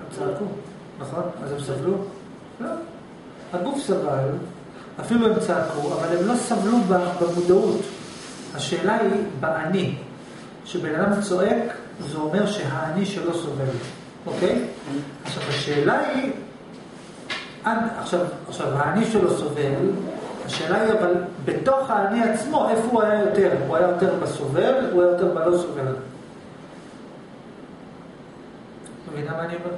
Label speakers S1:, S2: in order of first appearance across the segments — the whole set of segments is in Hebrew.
S1: צעקו, נכון? אז הם סבלו? לא. הגוף סבל, אפילו הם צעקו, אבל הם לא סבלו במודעות. השאלה היא באני. שבן אדם צועק, זה אומר שהאני שלו סובל. אוקיי? עכשיו, השאלה היא... עכשיו, האני שלו סובל, השאלה היא אבל בתוך האני עצמו, איפה הוא היה יותר? הוא היה יותר בסובל, הוא היה יותר בלא סובל. מבינה מה אני אומר?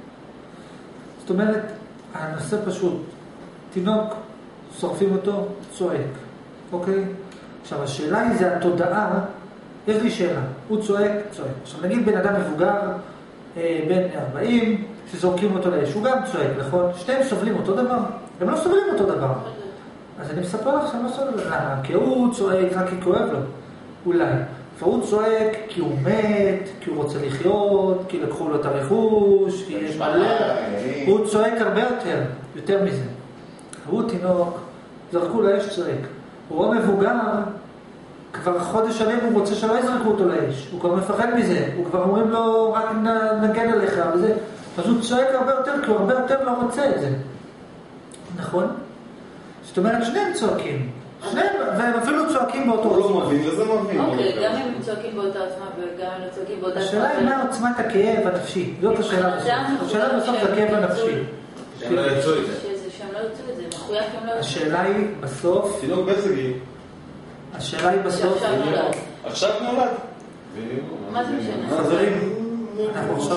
S1: זאת אומרת, הנושא פשוט, תינוק, שורפים אותו, צועק, אוקיי? עכשיו, השאלה היא, זה התודעה, יש לי שאלה, הוא צועק, צועק. עכשיו, נגיד בן אדם מבוגר, בן 40, שזורקים אותו לאש, הוא גם צועק, נכון? שתיהם סובלים אותו דבר, הם לא סובלים אותו דבר. אז אני מספר לך שאני לא סובל, למה? כי הוא צועק רק כי כואב לו, אולי. והוא צועק כי הוא מת, כי הוא רוצה לחיות, כי לקחו לו את הרכוש, כי יש מלא. הוא צועק הרבה יותר מזה. הוא תינוק, זרקו לאש צועק. הוא מבוגר, כבר חודש שלם הוא רוצה שלא יזרקו אותו לאש. הוא כבר מפחד מזה, הוא כבר אומרים לו רק נגן עליך וזה. אז הוא צועק הרבה יותר, כי הוא הרבה יותר לא רוצה את זה. נכון? זאת אומרת, שניהם צועקים. והם אפילו צועקים באותו עוצמה.
S2: הוא לא מבין, וזה מבין.
S3: אוקיי, גם הם צועקים באותה עוצמה וגם הם צועקים באותה עוצמה.
S1: השאלה היא מה עוצמת הכאב הנפשי. זאת השאלה בסוף. השאלה בסוף זה הכאב הנפשי.
S2: שהם לא יצאו את זה.
S3: שהם לא יצאו את זה, מחויב שהם לא יצאו.
S1: השאלה היא בסוף...
S2: תינוק בסגי.
S1: השאלה היא בסוף...
S2: עכשיו נולד.
S3: מה זה משנה?
S1: חברים, אנחנו עכשיו...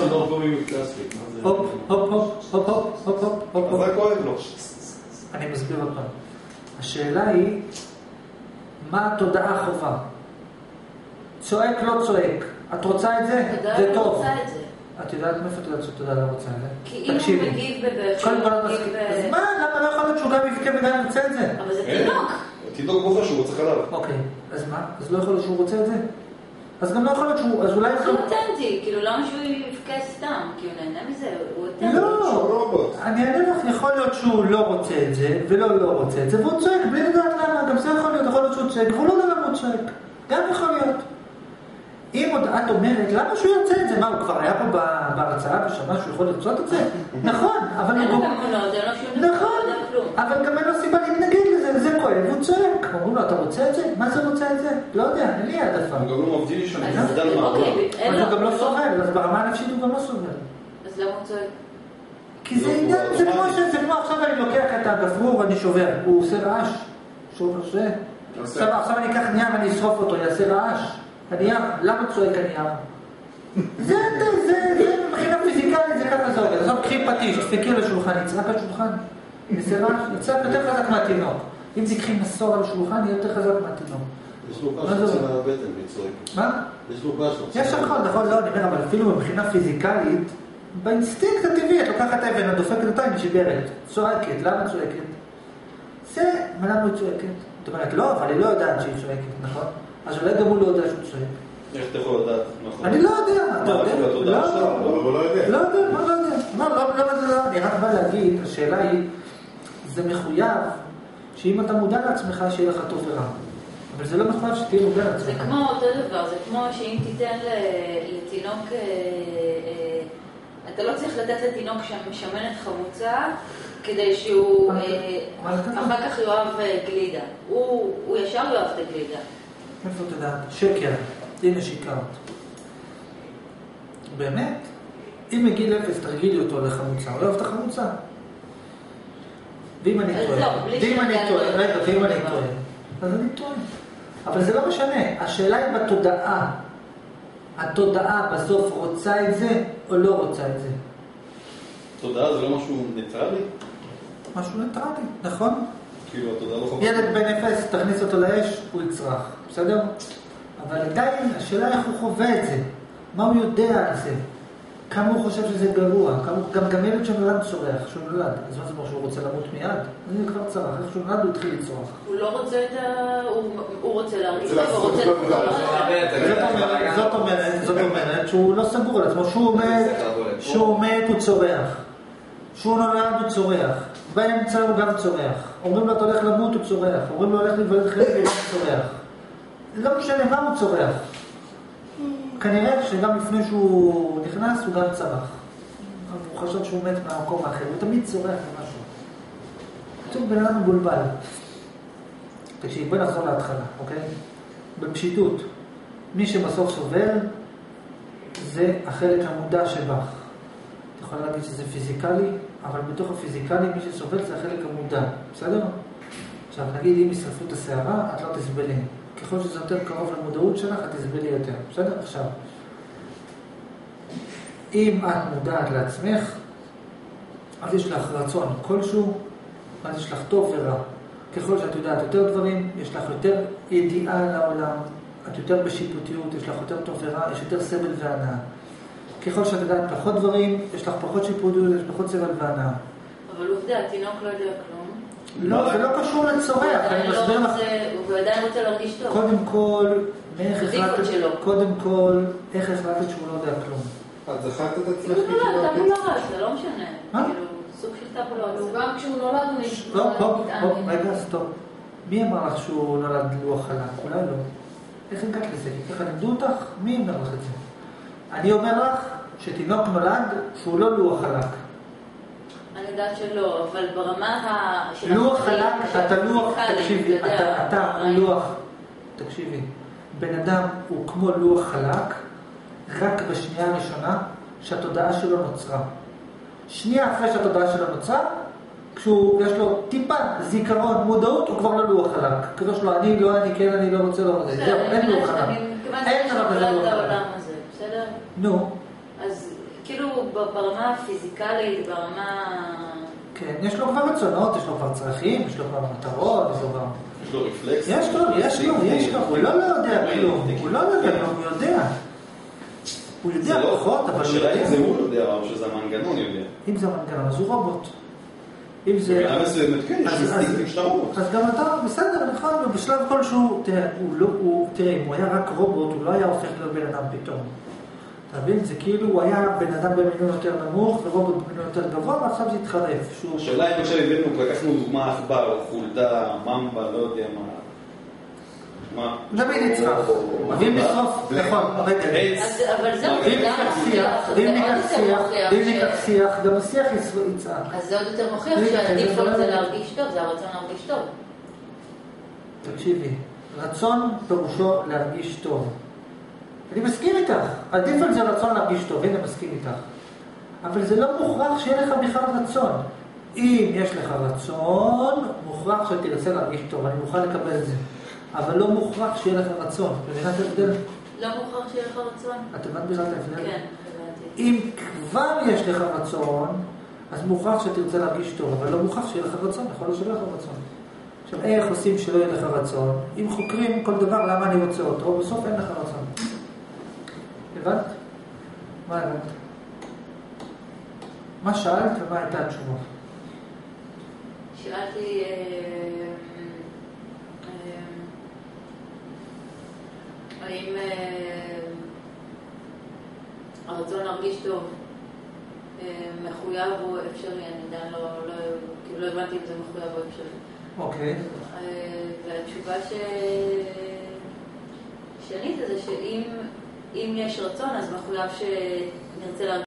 S1: הופ, הופ, הופ, הופ, הופ, הופ, הופ.
S2: אז זה כואב לו.
S1: אני מסביר עוד פעם. השאלה היא, מה התודעה חובה? צועק, לא צועק. את רוצה את זה? זה טוב. את יודעת מאיפה את יודעת שתודעה לא רוצה את זה?
S3: כי אם הוא מגיב
S1: אז מה? למה לא יכול להיות שהוא גם יבכה וגם רוצה את זה?
S3: אבל זה תינוק.
S2: תינוק בוכה שהוא רוצה חלב.
S1: אוקיי, אז מה? אז לא יכול להיות שהוא רוצה את זה? אז גם לא יכול להיות שהוא... אז אולי...
S3: זה אותנטי, כאילו למה שהוא יבכה סתם? כי הוא נהנה מזה, הוא אותנטי.
S1: לא, אני אענה לך, יכול להיות שהוא לא רוצה את זה, ולא רוצה את זה, והוא צועק, בלי לדעת למה, גם זה יכול להיות שהוא צועק, והוא לא יודע למה הוא צועק. גם יכול להיות. אם עוד את אומרת, למה שהוא יוצא את זה? מה, הוא כבר היה פה בהרצאה ושמע שהוא יכול לרצות את זה? נכון, אבל... נכון, אבל גם אין לו סיבה להתנגד לזה, זה כואב, הוא צועק. אומרים לו, אתה רוצה את זה? מה זה רוצה את זה? לא יודע, אין לי העדפה.
S2: הוא גם לא מבדיל לי שאני מודל מה.
S1: אבל הוא גם לא סובל, אז ברמה הנפשית הוא גם לא סובל.
S3: אז למה הוא צועק?
S1: כי זה עניין, זה כמו עכשיו אני לוקח את הגפרור ואני שובר, הוא עושה רעש. שוב עושה. עכשיו אני אקח נייר ואני אשרוף אותו, יעשה רעש. הנייר, למה צועק הנייר? זה מבחינה פיזיקלית, זה ככה זה עובד. עכשיו קחי פטיש, דפקי על השולחן, יצרק על השולחן. יצרק יותר חזק מהתינוק. אם תקחי מסור על השולחן, יהיה יותר חזק מהתינוק.
S4: יש לו קש יוצא מהבטן מצועק.
S1: מה?
S4: יש לו קש.
S1: יש נכון, לא, אני אומר, אבל אפילו מבחינה פיזיקלית, באינסטינקט הטבעי, את לוקחת אבן, את דופקת אותה, היא נשברת. צועקת, למה צועקת? זה, למה היא צועקת? זאת אומרת, לא, אבל היא לא יודעת שהיא צועקת, נכון? אז אולי גם הוא לא יודע שהוא צועק.
S2: איך אתה יכול לדעת?
S1: אני לא יודע.
S2: אתה יודע?
S1: לא יודע. אני רק בא להגיד, השאלה היא, זה מחויב שאם אתה מודע לעצמך, שיהיה לך טוב ורע. אבל זה לא מחויב שתהיה מודע לעצמך.
S3: זה כמו אותו דבר, זה כמו שאם תיתן לתינוק, אתה לא צריך לתת לתינוק שמנת חמוצה, כדי שהוא אחר כך יאהב גלידה. הוא ישר יאהב את הגלידה.
S1: איפה אתה יודעת? שקר. הנה שיקרת. באמת? אם מגיל אפס תרגילי אותו לחמוצה, הוא לא אוהב את החמוצה. ואם אני טועה, אז אני טועה. אבל זה לא משנה. השאלה היא בתודעה. התודעה בסוף רוצה את זה או לא רוצה את זה?
S2: תודעה זה לא משהו ניטרלי?
S1: משהו ניטרלי, נכון?
S2: כאילו התודעה לא חובה.
S1: ילד בן אפס, תכניס אותו לאש, הוא יצרח. בסדר? אבל עדיין השאלה איך הוא חווה את זה. מה הוא יודע על זה? כמה הוא חושב שזה גרוע? גם ילד שנולד צורח, שהוא נולד. אז מה זה אומר שהוא רוצה למות מיד? זה כבר צרח. איך שהוא נולד הוא התחיל לצרוח.
S3: הוא לא רוצה את הוא רוצה להריץ לו, הוא רוצה
S1: זאת אומרת שהוא לא סגור על עצמו. שהוא מת הוא צורח. שהוא נולד הוא צורח. באמצע הוא גם צורח. אומרים לו אתה הולך למות הוא צורח. אומרים לו הולך להתוולד חלק הוא צורח. לא משנה מה הוא צורח. כנראה שגם לפני שהוא נכנס הוא גם צרח. הוא חשב שהוא מת מהמקום האחר, הוא תמיד צורח למשהו. פתאום בן אדם מבולבל. תקשיב, בוא נחזור להתחלה, אוקיי? בפשיטות, מי שבסוף סובל, זה החלק המודע שבך. אתה יכול להגיד שזה פיזיקלי, אבל בתוך הפיזיקלי מי שסובל זה החלק המודע, בסדר? עכשיו נגיד אם ישרפו את השערה, את לא תסבלי. ככל שזה יותר קרוב למודעות שלך, את תסבלי יותר, בסדר? עכשיו, אם את מודעת לעצמך, אז יש לך רצון כלשהו, אז יש לך טוב ורע. ככל שאת יודעת יותר דברים, יש לך יותר ידיעה לעולם, את יותר בשיפוטיות, יש לך יותר טוב ורע, יש יותר סבל והנאה. ככל שאת יודעת פחות דברים, יש לך פחות שיפוטיות, יש פחות סבל והנאה.
S3: אבל עובדה, התינוק לא יודע כלום.
S1: לא, זה לא קשור לצורח, אני מסביר לך.
S3: הוא עדיין רוצה להרגיש טוב.
S1: קודם כל, איך החלטת שהוא לא יודע כלום?
S4: את זכרת את עצמך?
S3: טבולה, זה לא משנה. סוג של טבולה.
S5: גם כשהוא נולד,
S1: רגע, סטופ. מי אמר לך שהוא נולד לוח חלק? אולי לא. איך הגעת לזה? ככה לימדו אותך? מי אמר לך את זה? אני אומר לך שתינוק נולד שהוא לא לוח חלק.
S3: אני יודעת שלא, אבל ברמה
S1: לוח חלק, אתה לוח, תקשיבי, אתה לוח, תקשיבי, בן אדם הוא כמו לוח חלק, רק בשנייה הראשונה שהתודעה שלו נוצרה. שנייה אחרי שהתודעה שלו נוצרה, יש לו טיפה זיכרון, מודעות, הוא כבר לא לוח חלק. כזו שלו, אני לא, אני כן, אני לא רוצה, לא רוצה. זהו, אין לוח חלק. אין דבר כזה לוח חלק.
S3: בסדר?
S1: נו.
S3: אז כאילו ברמה הפיזיקלית, ברמה...
S1: כן, יש לו כבר רצונות, יש לו כבר צרכים, יש לו כבר מטרות,
S2: יש לו רפלקס.
S1: יש לו, הוא לא יודע כלום, הוא לא יודע כלום, הוא יודע. הוא יודע פחות, אבל...
S2: השאלה אם זה הוא יודע, או שזה המנגנון יודע.
S1: אם זה המנגנון, אז הוא רובוט. אם זה...
S2: במילה מסוימת, כן, יש אינסטינקטים שאתה רובוט.
S1: אז גם אתה, בסדר, נכון, בשלב כלשהו, תראה, אם הוא היה רק רובוט, הוא לא היה הופך להיות בן אדם פתאום. אתה מבין? זה כאילו הוא היה בן אדם במינון יותר נמוך ורובוט במינון יותר גבוה, ועכשיו זה התחרף.
S2: השאלה אם עכשיו הבאנו, לקחנו דוגמה עכבר, חולדה, ממבה, לא יודע מה.
S1: דוד יצחק. ואם בסוף, נכון, רגע.
S3: אבל זהו,
S1: ואם ניקח שיח, גם השיח יצעק.
S3: אז זה עוד יותר מוכיח שהדיפולט זה להרגיש טוב, זה הרצון להרגיש טוב.
S1: תקשיבי, רצון פירושו להרגיש טוב. אני מסכים איתך, הדיפולט זה רצון להרגיש טוב, הנה מסכים איתך. אבל זה לא מוכרח שיהיה לך בכלל רצון. אם יש לך רצון, מוכרח שתרצה להרגיש טוב, אני מוכן לקבל את זה. אבל לא מוכרח שיהיה לך רצון. מבינה את ההבדל?
S3: לא מוכרח שיהיה לך רצון?
S1: את הבנת בכלל את ההבדל?
S3: כן, הבנתי.
S1: אם כבר יש לך רצון, אז מוכרח שתרצה להרגיש טוב, אבל לא מוכרח שיהיה לך רצון, יכול להיות שיהיה לך רצון. עכשיו, איך עושים שלא יהיה לך רצון? אם חוקרים כל דבר, למה אני רוצה אותו? בסוף אין לך רצון. הבנת? מה הבנת? מה שאלת ומה הייתה התשובה?
S3: שאלתי... האם הרצון להרגיש טוב מחויב או אפשרי? אני עדיין לא הבנתי אם זה מחויב או אפשרי.
S1: אוקיי.
S3: והתשובה שענית זה שאם יש רצון אז מחויב שנרצה להרגיש